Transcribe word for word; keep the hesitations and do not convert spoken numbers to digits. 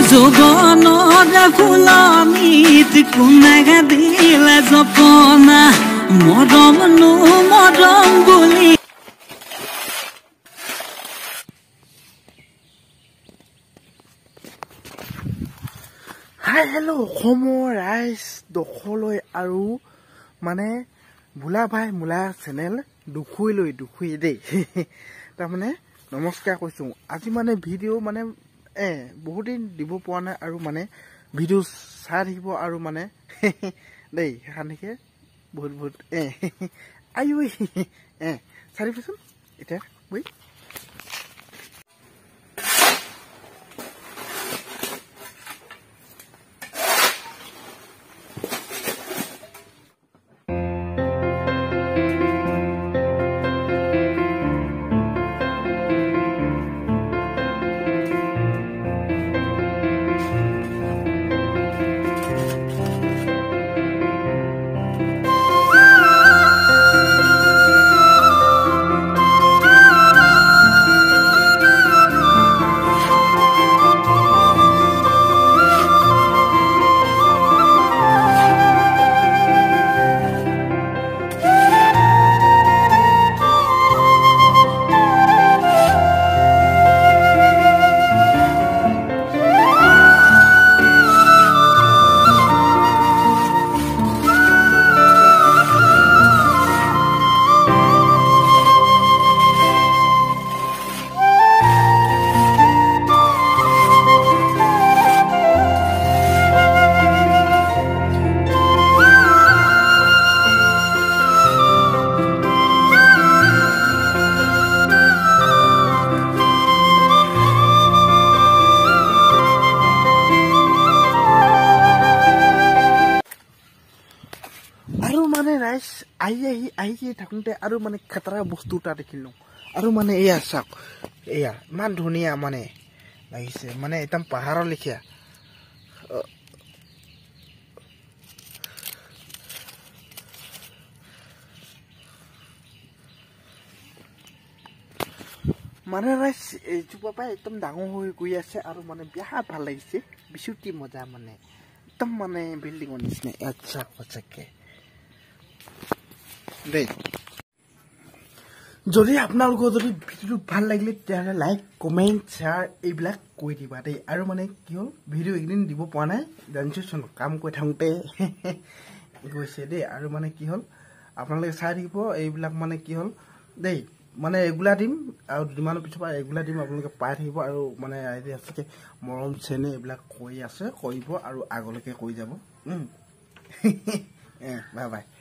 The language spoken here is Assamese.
Jogonode fulanit kunega dile jopona morom nu morom boli. Hi, hello, homo rice dokholoi aru mane Vula bhai mula channel dukhui loi dukhui dei ta mane namaskar koisu aji mane video mane e বহুত দিন দিব পোৱা নাই আৰু মানে ভিডিও চাই থাকিব আৰু মানে দেই হানিকে বহুত বহুত এ আয়ু এ চাৰি পিছন এটা বই রাইস আই আই আই থাকুতে আৰু মানে খাতৰা বস্তু এটা দেখিলো আৰু মানে এয়া চাওক এয়া ইমান ধুনীয়া মানে লাগিছে মানে একদম পাহাৰৰ লিখিয়া মানে ৰাইস এইজোপা পাই একদম ডাঙৰ হৈ গৈ আছে আৰু মানে বিৰাট ভাল লাগিছে বিশুতি মজা মানে একদম মানে বিল্ডিঙৰ নিচিনা আচ্ছা সঁচাকে দেই যদি আপোনালোকৰ যদি ভিডিওটো ভাল লাগিলে তেতিয়াহ'লে লাইক কমেণ্ট শ্বেয়াৰ এইবিলাক কৰি দিবা দেই আৰু মানে কি হ'ল ভিডিও একদিন দিব পৰা নাই জানিছোচোন কাম কৰি থাকোঁতে গৈছে দেই আৰু মানে কি হ'ল আপোনালোকে চাই থাকিব এইবিলাক মানে কি হ'ল দেই মানে ৰেগুলাৰ দিম আৰু দুদিনমানৰ পিছৰ পৰা ৰেগুলাৰ দিম আপোনালোকে পাই থাকিব আৰু মানে আইডি আছে মৰম চেনে এইবিলাক কৰি আছে কৰিব আৰু আগলৈকে কৰি যাব বাই বাই